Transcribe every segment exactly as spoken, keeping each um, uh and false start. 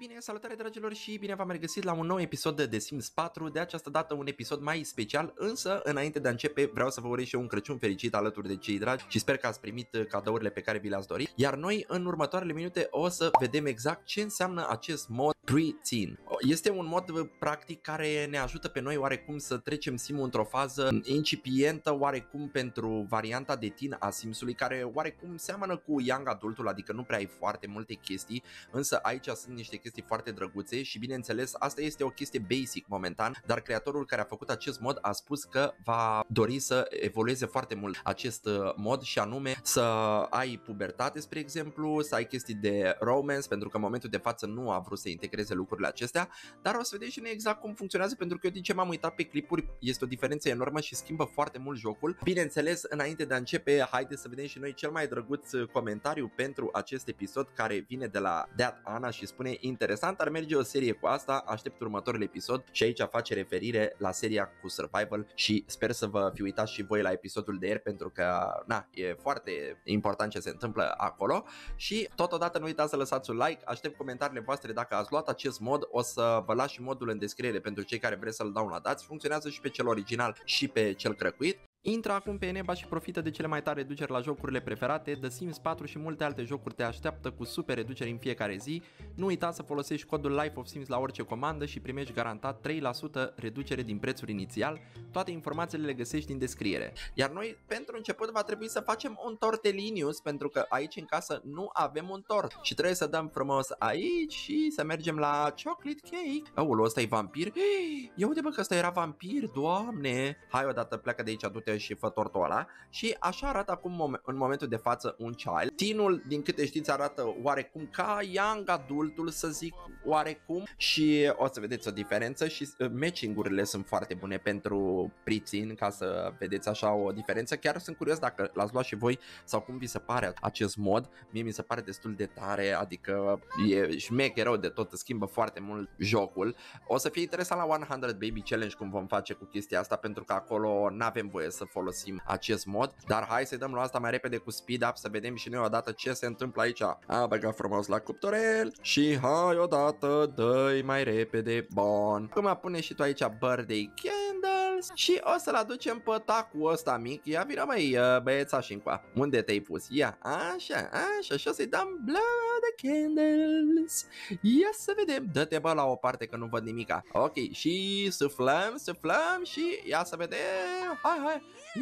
bine, salutare dragilor și bine v-am regăsit la un nou episod de The Sims patru. De această dată un episod mai special, însă înainte de a începe vreau să vă urez și eu un Crăciun fericit alături de cei dragi și sper că ați primit cadourile pe care vi le-ați dorit. Iar noi în următoarele minute o să vedem exact ce înseamnă acest mod Pre-Teen. Este un mod practic care ne ajută pe noi oarecum să trecem Sim-ul într-o fază incipientă oarecum pentru varianta de teen a Sims-ului, care oarecum seamănă cu Young Adultul, adică nu prea ai foarte multe chestii, însă aici sunt niște chestii foarte drăguțe și bineînțeles asta este o chestie basic momentan, dar creatorul care a făcut acest mod a spus că va dori să evolueze foarte mult acest mod și anume să ai pubertate, spre exemplu, să ai chestii de romance, pentru că în momentul de față nu a vrut să integreze lucrurile acestea, dar o să vedem și noi exact cum funcționează, pentru că eu din ce m-am uitat pe clipuri este o diferență enormă și schimbă foarte mult jocul. Bineînțeles, înainte de a începe, haideți să vedem și noi cel mai drăguț comentariu pentru acest episod, care vine de la Deat Ana și spune: interesant, ar merge o serie cu asta, aștept următorul episod. Și aici face referire la seria cu Survival și sper să vă fi uitat și voi la episodul de ieri, pentru că na, e foarte important ce se întâmplă acolo. Și totodată nu uitați să lăsați un like, aștept comentariile voastre dacă ați luat acest mod, o să vă las și modul în descriere pentru cei care vreți să-l downloadați, funcționează și pe cel original și pe cel crăcuit. Intră acum pe Eneba și profită de cele mai tari reduceri la jocurile preferate. The Sims patru și multe alte jocuri te așteaptă cu super reduceri în fiecare zi. Nu uita să folosești codul Life of Sims la orice comandă și primești garantat trei la sută reducere din prețul inițial. Toate informațiile le găsești în descriere. Iar noi pentru început va trebui să facem un tortelinius, pentru că aici în casă nu avem un tort și trebuie să dăm frumos aici și să mergem la chocolate cake. Aoleu, ăsta e vampir? Ia uite bă că ăsta era vampir, doamne. Hai odată, pleacă de aici, du-te și fă tortul ăla. Și așa arată acum în momentul de față un child. Teen-ul, din câte știți, arată oarecum ca Young Adultul, să zic oarecum, și o să vedeți o diferență și matching-urile sunt foarte bune pentru Pre-Teen, ca să vedeți așa o diferență. Chiar sunt curios dacă l-ați luat și voi sau cum vi se pare acest mod. Mie mi se pare destul de tare, adică e șmecher rău de tot, schimbă foarte mult jocul. O să fie interesant la one hundred Baby Challenge cum vom face cu chestia asta, pentru că acolo n-avem voie să folosim acest mod, dar hai să dăm la asta mai repede cu speed up să vedem și noi odată ce se întâmplă aici. A băgat frumos la cuptorel și hai odată, dă-i mai repede, bun. Acum pune și tu aici birthday candles și o să-l aducem pe tacul ăsta mic. Ia vină mai băiețași încoa. Unde te-ai pus? Ia, așa, așa, și o să-i dăm blood candles. Ia să vedem, dă-te bă la o parte că nu văd nimica. Ok, și suflăm, suflăm și ia să vedem. Hai, hai.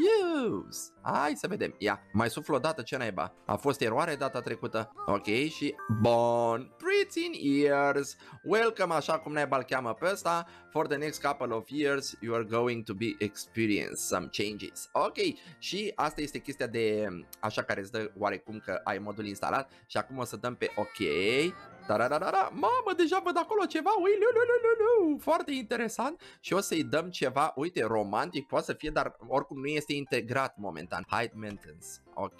Use. Hai să vedem. Ia, mai suflu o dată, ce naiba. A fost eroare data trecută. Ok, și bun. Pre-Teen years. Welcome, așa cum naiba îl cheamă pe ăsta. For the next couple of years you are going to be experience some changes. Ok, și asta este chestia de așa care îți dă oarecum că ai modul instalat. Și acum o să dăm pe ok. Tararara. Mamă, deja văd acolo ceva. Ui, lu, lu, lu, lu. Foarte interesant. Și o să-i dăm ceva, uite, romantic poate să fie, dar oricum nu este integrat momentan. Height maintenance. Ok.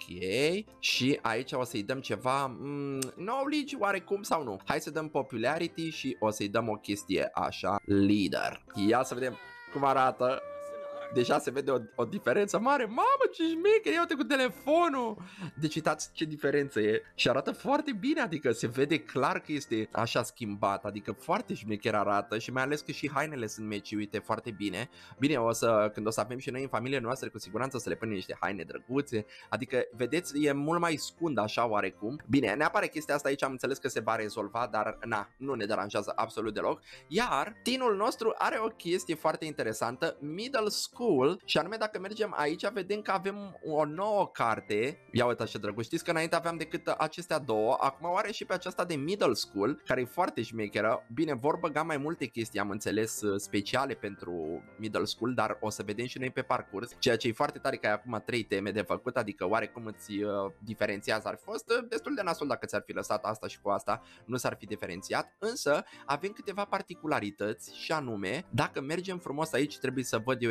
Și aici o să-i dăm ceva mm, knowledge oarecum sau nu. Hai să dăm popularity și o să-i dăm o chestie așa, leader. Ia să vedem cum arată. Deja se vede o, o diferență mare. Mamă, ce șmecher, ia-te cu telefonul. Deci uitați ce diferență e. Și arată foarte bine, adică se vede clar că este așa schimbat. Adică foarte șmecher arată. Și mai ales că și hainele sunt meci, uite, foarte bine. Bine, o să, când o să avem și noi în familie noastră, cu siguranță o să le punem niște haine drăguțe. Adică, vedeți, e mult mai scund așa oarecum. Bine, ne apare chestia asta aici, am înțeles că se va rezolva, dar na, nu ne deranjează absolut deloc. Iar teen-ul nostru are o chestie foarte interesantă, middle school. Și anume, dacă mergem aici, vedem că avem o nouă carte. Ia uite ce drăguț, știți că înainte aveam decât acestea două. Acum o are și pe aceasta de middle school, care e foarte șmecheră. Bine, vor băga mai multe chestii, am înțeles, speciale pentru middle school, dar o să vedem și noi pe parcurs. Ceea ce e foarte tare, că ai acum trei teme de făcut, adică oarecum îți uh, diferențiază. Ar fi fost uh, destul de nasol dacă ți-ar fi lăsat asta și cu asta, nu s-ar fi diferențiat. Însă avem câteva particularități și anume, dacă mergem frumos aici, trebuie să văd eu exact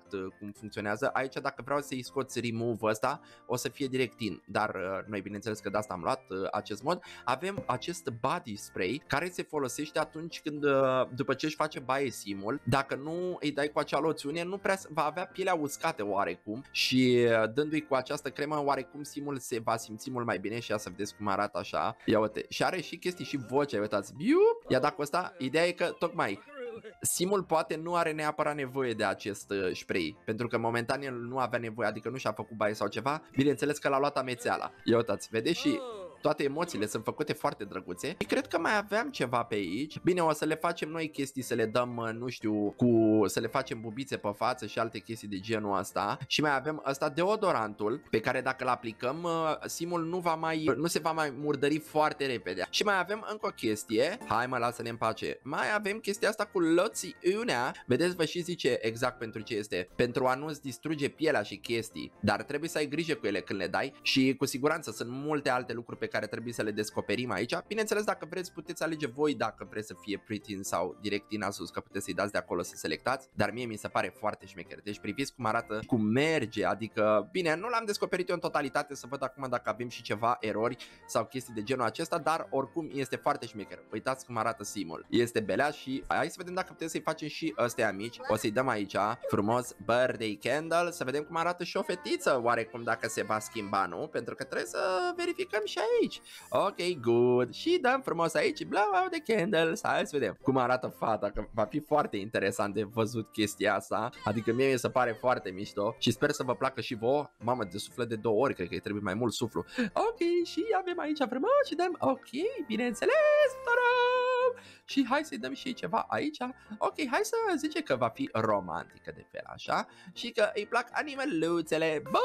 exact uh, cum funcționează. Aici dacă vreau să-i scoți remove ăsta, o să fie direct in, dar uh, noi bineînțeles că de asta am luat uh, acest mod. Avem acest body spray care se folosește atunci când, uh, după ce își face baie simul, dacă nu îi dai cu acea loțiune, nu prea va avea pielea uscată oarecum și uh, dându-i cu această cremă, oarecum simul se va simți mult mai bine și ia să vedeți cum arată așa. Ia uite, și are și chestii și voce, uitați. Biup! Ia dacă ăsta, ideea e că tocmai simul poate nu are neapărat nevoie de acest uh, spray, pentru că momentan el nu avea nevoie, adică nu și-a făcut baie sau ceva, bineînțeles că l-a luat amețeala. Ia uitați, vedeți și toate emoțiile sunt făcute foarte drăguțe. Și cred că mai aveam ceva pe aici. Bine, o să le facem noi chestii, să le dăm, nu știu, cu să le facem bubițe pe față și alte chestii de genul ăsta. Și mai avem ăsta, deodorantul, pe care dacă îl aplicăm, simul nu va mai nu se va mai murdări foarte repede. Și mai avem încă o chestie. Hai mă, lasă-ne în pace. Mai avem chestia asta cu loțiunea. Vedeți, vă și zice exact pentru ce este. Pentru a nu-ți distruge pielea și chestii. Dar trebuie să ai grijă cu ele când le dai. Și cu siguranță sunt multe alte lucruri pe care trebuie să le descoperim aici. Bineînțeles, dacă vreți, puteți alege voi dacă vreți să fie pretty sau direct in Asus, că puteți să-i dați de acolo să selectați, dar mie mi se pare foarte șmecher. Deci priviți cum arată, cum merge, adică, bine, nu l-am descoperit eu în totalitate, să văd acum dacă avem și ceva erori sau chestii de genul acesta, dar oricum este foarte șmecher. Uitați cum arată simul. Este belea și hai să vedem dacă putem să-i facem și ăstea mici. O să-i dăm aici frumos birthday candle, să vedem cum arată și o fetiță, oarecum dacă se va schimba, nu? Pentru că trebuie să verificăm și aici. Ok, good. Și dăm frumos aici blow out the candles. Hai să vedem cum arată fata, că va fi foarte interesant de văzut chestia asta. Adică mie mi se pare foarte mișto și sper să vă placă și vouă. Mamă, de suflă de două ori, cred că îi trebuie mai mult suflu. Ok, și avem aici frumos și dăm, ok, bineînțeles. Ta-da! Și hai să-i dăm și ceva aici. Ok, hai să zice că va fi romantică de fel așa și că îi plac animăluțele. Bă!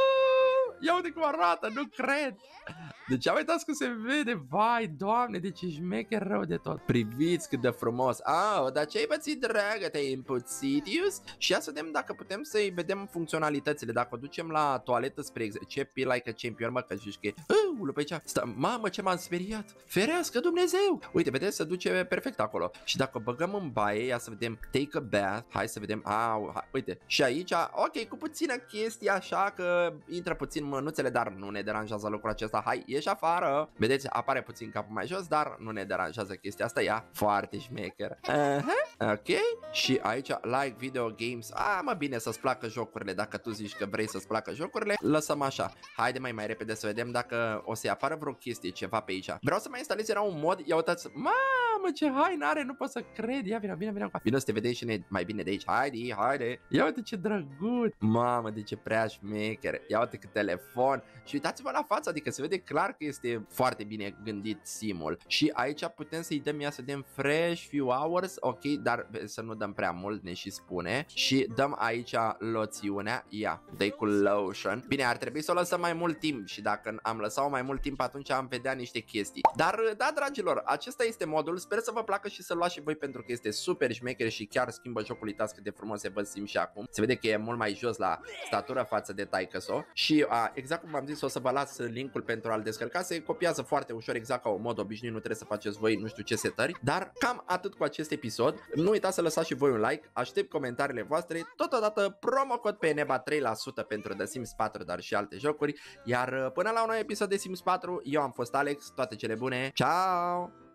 Ia uite cum arată, nu cred. Deci uitați cum se vede. Vai, doamne, deci e șmecher rău de tot. Priviți cât de frumos. Ah, dar ce-ai pățit, dragă? Te-ai împuțitius? Și ia să vedem dacă putem să-i vedem funcționalitățile. Dacă o ducem la toaletă, spre exemplu. Ce pi like a champion, mă, că zici că e uh, pe aici. Stă, mamă, ce m-am speriat. Ferească Dumnezeu. Uite, vedeți, se duce perfect acolo. Și dacă o băgăm în baie, ia să vedem take a bath. Hai să vedem. Ah, hai, uite. Și aici, ok, cu puțină chestie așa, că intră puțin mânuțele, dar nu ne deranjează lucrul acesta. Hai, ieși afară. Vedeți, apare puțin capul mai jos, dar nu ne deranjează chestia asta. Ia, foarte șmecher. Uh-huh. Ok. Și aici, like video games. Ah, mă, bine să-ți placă jocurile. Dacă tu zici că vrei să-ți placă jocurile, lăsăm așa. Haide mai mai repede să vedem dacă o să-i apară vreo chestie, ceva pe aici. Vreau să mai instalez, era un mod. Ia uitați. Mamă, ce haină are, nu pot să cred. Ia, vino, vino, vino. Vino să te vedeți și ne mai bine de aici. Haide, haide. Ia uite ce drăguț. Mamă, de ce prea șmecher. Ia uite cât telefon. Și uitați-vă la față, adică se vede clar că este foarte bine gândit simul. Și aici putem să-i dăm, ia să dăm fresh few hours, ok, dar să nu dăm prea mult, ne și spune. Și dăm aici loțiunea, ia, dă cu lotion. Bine, ar trebui să o lăsăm mai mult timp și dacă am lăsat-o mai mult timp, atunci am vedea niște chestii. Dar, da, dragilor, acesta este modul, sper să vă placă și să-l luați și voi pentru că este super șmecher și chiar schimbă jocul, uitați cât de frumos se văd sim și acum. Se vede că e mult mai jos la statură față de taică-so. Și a, exact cum am zis, o să vă las linkul pentru a-l descărca, se copiază foarte ușor, exact ca un mod obișnuit, nu trebuie să faceți voi nu știu ce setări. Dar cam atât cu acest episod. Nu uitați să lăsați și voi un like, aștept comentariile voastre, totodată promocod pe Neba trei la sută pentru The Sims patru, dar și alte jocuri. Iar până la un nou episod de Sims patru, eu am fost Alex, toate cele bune, ciao!